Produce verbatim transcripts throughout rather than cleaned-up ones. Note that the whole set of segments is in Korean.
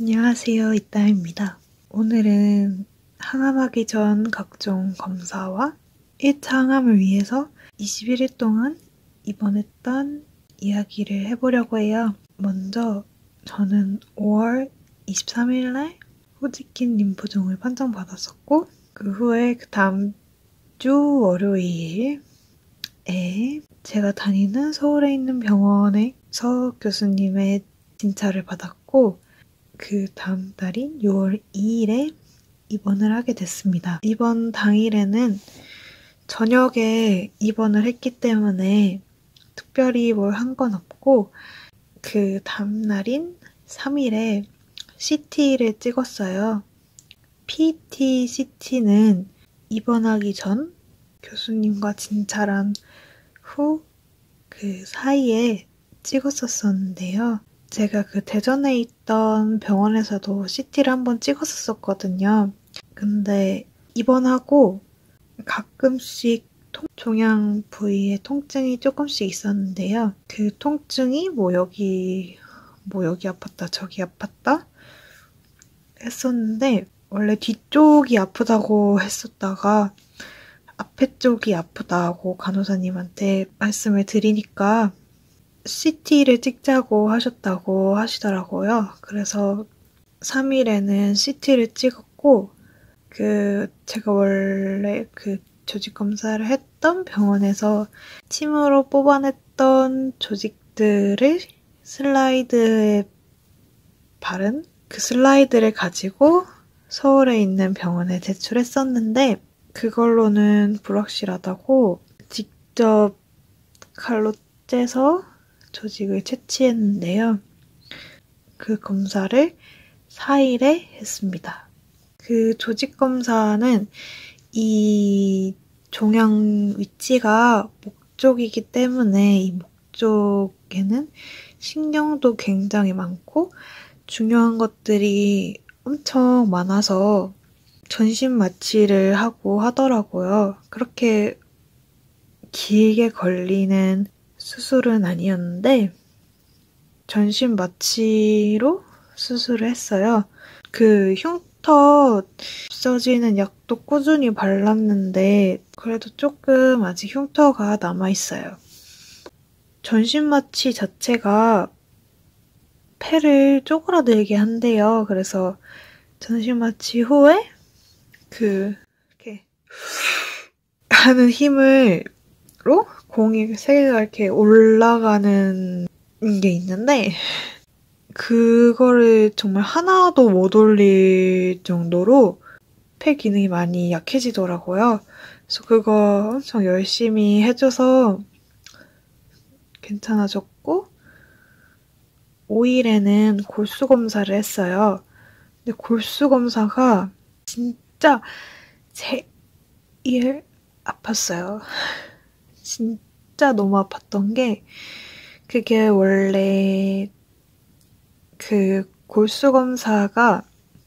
안녕하세요, 이따입니다. 오늘은 항암하기 전 각종 검사와 일 차 항암을 위해서 이십일 일 동안 입원했던 이야기를 해보려고 해요. 먼저 저는 오월 이십삼일날 호지킨 림프종을 판정받았었고, 그 후에 그 다음 주 월요일에 제가 다니는 서울에 있는 병원에서 교수님의 진찰을 받았고, 그 다음 달인 유월 이일에 입원을 하게 됐습니다. 입원 당일에는 저녁에 입원을 했기 때문에 특별히 뭘 한 건 없고, 그 다음 날인 삼일에 씨티를 찍었어요. 피티 씨티는 입원하기 전 교수님과 진찰한 후 그 사이에 찍었었었는데요. 제가 그 대전에 있던 병원에서도 씨티를 한번 찍었었거든요. 근데 입원하고 가끔씩 통, 종양 부위에 통증이 조금씩 있었는데요. 그 통증이 뭐 여기 뭐 여기 아팠다 저기 아팠다 했었는데, 원래 뒤쪽이 아프다고 했었다가 앞에 쪽이 아프다고 간호사님한테 말씀을 드리니까 씨티를 찍자고 하셨다고 하시더라고요. 그래서 삼일에는 씨티를 찍었고, 그 제가 원래 그 조직 검사를 했던 병원에서 침으로 뽑아냈던 조직들을 슬라이드에 바른 그 슬라이드를 가지고 서울에 있는 병원에 제출했었는데, 그걸로는 불확실하다고 직접 칼로 째서 조직을 채취했는데요. 그 검사를 사일에 했습니다. 그 조직 검사는 이 종양 위치가 목 쪽이기 때문에 이 목 쪽에는 신경도 굉장히 많고 중요한 것들이 엄청 많아서 전신 마취를 하고 하더라고요. 그렇게 길게 걸리는 수술은 아니었는데 전신 마취로 수술을 했어요. 그 흉터 없어지는 약도 꾸준히 발랐는데 그래도 조금 아직 흉터가 남아있어요. 전신 마취 자체가 폐를 쪼그라들게 한대요. 그래서 전신 마취 후에 그 이렇게 하는 힘으로 공이 세 개가 이렇게 올라가는 게 있는데, 그거를 정말 하나도 못 올릴 정도로 폐 기능이 많이 약해지더라고요. 그래서 그거 엄청 열심히 해줘서 괜찮아졌고, 오일에는 골수 검사를 했어요. 근데 골수 검사가 진짜 제일 아팠어요. 진짜 너무 아팠던 게, 그게 원래 그 골수 검사가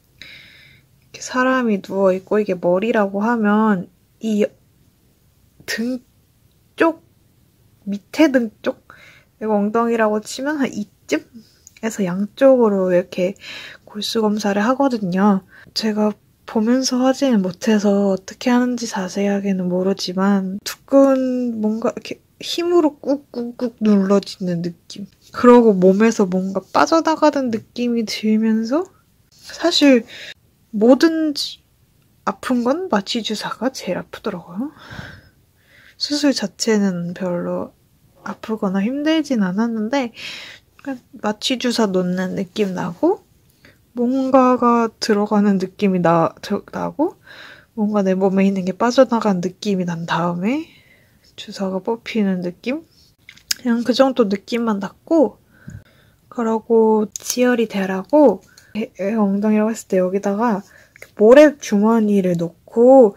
사람이 누워있고 이게 머리라고 하면 이 등 쪽, 밑에 등 쪽, 이거 엉덩이라고 치면 한 이쯤에서 양쪽으로 이렇게 골수 검사를 하거든요. 제가 보면서 하지는 못해서 어떻게 하는지 자세하게는 모르지만 두꺼운 뭔가 이렇게 힘으로 꾹꾹꾹 눌러지는 느낌. 그러고 몸에서 뭔가 빠져나가는 느낌이 들면서, 사실 뭐든지 아픈 건 마취 주사가 제일 아프더라고요. 수술 자체는 별로 아프거나 힘들진 않았는데 마취 주사 놓는 느낌 나고 뭔가가 들어가는 느낌이 나, 나고 뭔가 내 몸에 있는 게 빠져나간 느낌이 난 다음에 주사가 뽑히는 느낌? 그냥 그 정도 느낌만 났고, 그러고 지혈이 되라고 엉덩이라고 했을 때 여기다가 모래 주머니를 놓고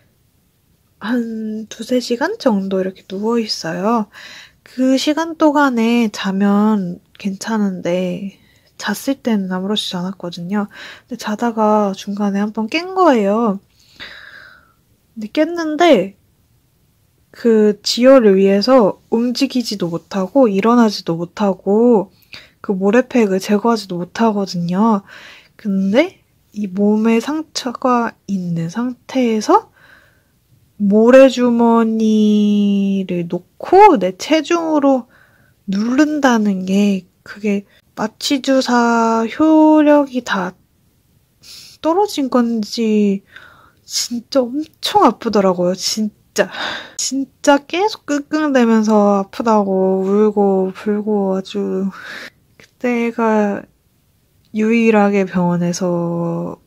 한 두세 시간 정도 이렇게 누워있어요. 그 시간 동안에 자면 괜찮은데 잤을 때는 아무렇지 않았거든요. 근데 자다가 중간에 한번 깬 거예요. 근데 깼는데 그 지혈을 위해서 움직이지도 못하고 일어나지도 못하고 그 모래팩을 제거하지도 못하거든요. 근데 이 몸에 상처가 있는 상태에서 모래주머니를 놓고 내 체중으로 누른다는 게 그게 마취주사 효력이 다 떨어진 건지 진짜 엄청 아프더라고요. 진짜. 진짜 계속 끙끙대면서 아프다고 울고 불고 아주 그때가 유일하게 병원에서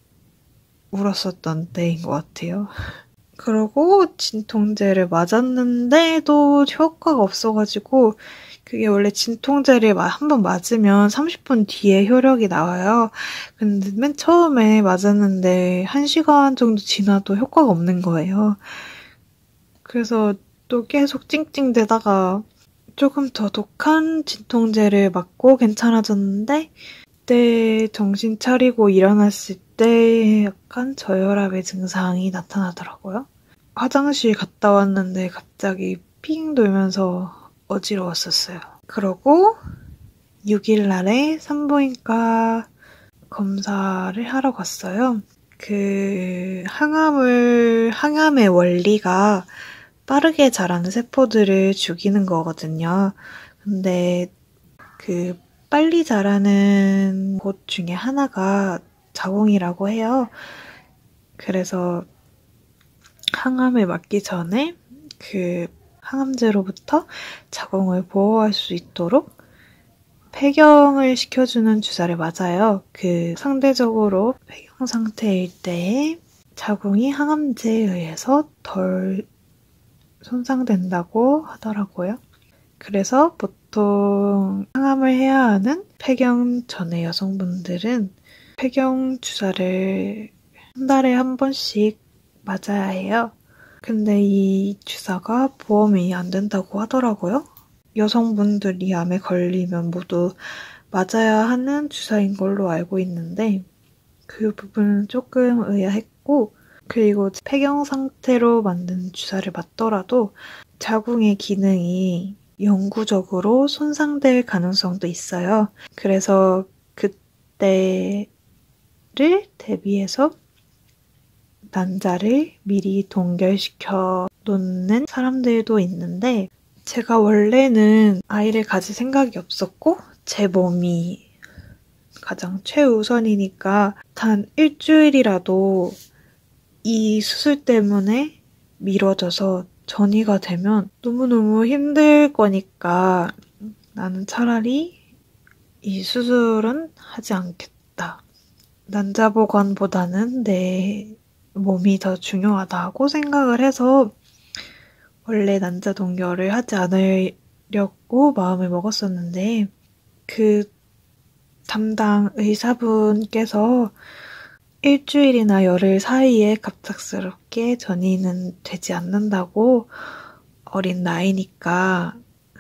울었었던 때인 것 같아요. 그러고 진통제를 맞았는데도 효과가 없어가지고 그게 원래 진통제를 한번 맞으면 삼십 분 뒤에 효력이 나와요. 근데 맨 처음에 맞았는데 한 시간 정도 지나도 효과가 없는 거예요. 그래서 또 계속 찡찡대다가 조금 더 독한 진통제를 맞고 괜찮아졌는데 그때 정신 차리고 일어났을 때 약간 저혈압의 증상이 나타나더라고요. 화장실 갔다 왔는데 갑자기 핑 돌면서 어지러웠었어요. 그러고 육 일 날에 산부인과 검사를 하러 갔어요. 그 항암을, 항암의 원리가 빠르게 자라는 세포들을 죽이는 거거든요. 근데 그 빨리 자라는 곳 중에 하나가 자궁이라고 해요. 그래서 항암을 맞기 전에 그 항암제로부터 자궁을 보호할 수 있도록 폐경을 시켜주는 주사를 맞아요. 그 상대적으로 폐경 상태일 때에 자궁이 항암제에 의해서 덜 손상된다고 하더라고요. 그래서 보통 항암을 해야 하는 폐경 전의 여성분들은 폐경 주사를 한 달에 한 번씩 맞아야 해요. 근데 이 주사가 보험이 안 된다고 하더라고요. 여성분들이 암에 걸리면 모두 맞아야 하는 주사인 걸로 알고 있는데 그 부분은 조금 의아했고, 그리고 폐경 상태로 만든 주사를 맞더라도 자궁의 기능이 영구적으로 손상될 가능성도 있어요. 그래서 그때를 대비해서 난자를 미리 동결시켜 놓는 사람들도 있는데, 제가 원래는 아이를 가질 생각이 없었고 제 몸이 가장 최우선이니까 단 일주일이라도 이 수술 때문에 미뤄져서 전이가 되면 너무너무 힘들 거니까 나는 차라리 이 수술은 하지 않겠다. 난자보건보다는 내 몸이 더 중요하다고 생각을 해서 원래 난자 동결을 하지 않으려고 마음을 먹었었는데, 그 담당 의사분께서 일주일이나 열흘 사이에 갑작스럽게 전이는 되지 않는다고, 어린 나이니까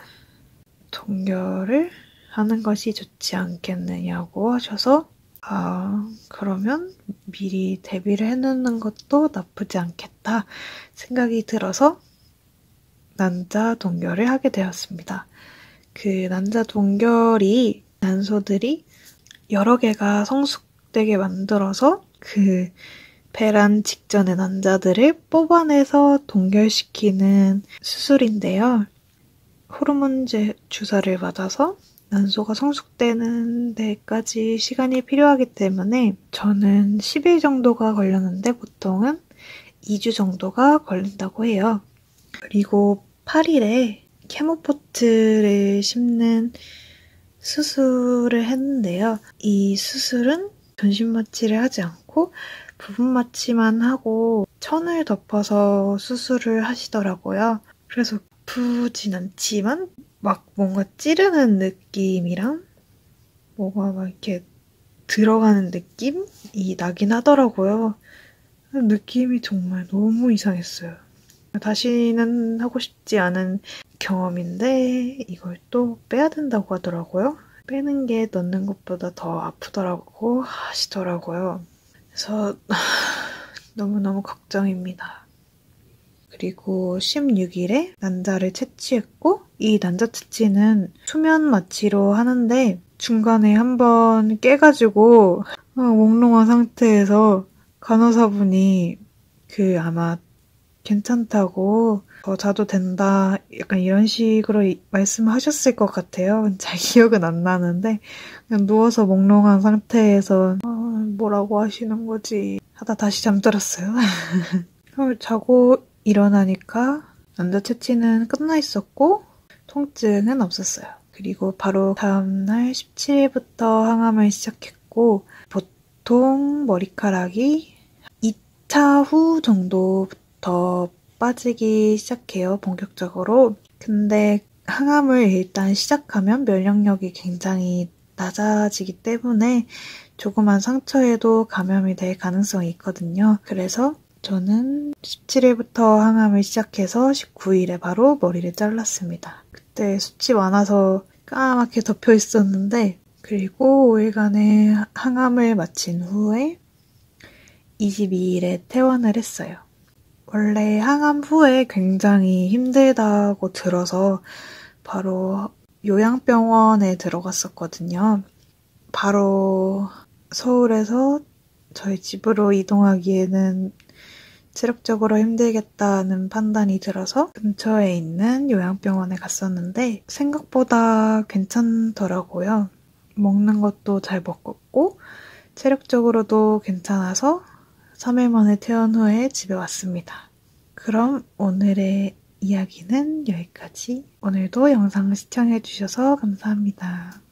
동결을 하는 것이 좋지 않겠느냐고 하셔서, 아, 그러면 미리 대비를 해놓는 것도 나쁘지 않겠다 생각이 들어서 난자 동결을 하게 되었습니다. 그 난자 동결이 난소들이 여러 개가 성숙되게 만들어서 그 배란 직전의 난자들을 뽑아내서 동결시키는 수술인데요. 호르몬제 주사를 맞아서 난소가 성숙되는 데까지 시간이 필요하기 때문에 저는 십 일 정도가 걸렸는데 보통은 이 주 정도가 걸린다고 해요. 그리고 팔 일에 케모포트를 심는 수술을 했는데요. 이 수술은 전신 마취를 하지 않고 부분 마취만 하고 천을 덮어서 수술을 하시더라고요. 그래서 아프진 않지만 막 뭔가 찌르는 느낌이랑 뭐가 막 이렇게 들어가는 느낌이 나긴 하더라고요. 느낌이 정말 너무 이상했어요. 다시는 하고 싶지 않은 경험인데 이걸 또 빼야 된다고 하더라고요. 빼는 게 넣는 것보다 더 아프더라고 하시더라고요. 그래서 너무너무 걱정입니다. 그리고 십육 일에 난자를 채취했고, 이 난자 채취는 수면 마취로 하는데 중간에 한번 깨가지고 어, 몽롱한 상태에서 간호사분이 그 아마 괜찮다고 더 자도 된다 약간 이런 식으로 이- 말씀하셨을 것 같아요. 잘 기억은 안 나는데 그냥 누워서 몽롱한 상태에서 어, 뭐라고 하시는 거지 하다 다시 잠들었어요. 그걸 자고 일어나니까 남자 채취는 끝나 있었고 통증은 없었어요. 그리고 바로 다음날 십칠 일부터 항암을 시작했고 보통 머리카락이 이 차 후 정도부터 빠지기 시작해요. 본격적으로. 근데 항암을 일단 시작하면 면역력이 굉장히 낮아지기 때문에 조그만 상처에도 감염이 될 가능성이 있거든요. 그래서 저는 십칠 일부터 항암을 시작해서 십구 일에 바로 머리를 잘랐습니다. 그때 숱이 많아서 까맣게 덮여 있었는데 그리고 오 일간의 항암을 마친 후에 이십이 일에 퇴원을 했어요. 원래 항암 후에 굉장히 힘들다고 들어서 바로 요양병원에 들어갔었거든요. 바로 서울에서 저희 집으로 이동하기에는 체력적으로 힘들겠다는 판단이 들어서 근처에 있는 요양병원에 갔었는데 생각보다 괜찮더라고요. 먹는 것도 잘 먹었고 체력적으로도 괜찮아서 삼 일 만에 퇴원 후에 집에 왔습니다. 그럼 오늘의 이야기는 여기까지. 오늘도 영상 시청해주셔서 감사합니다.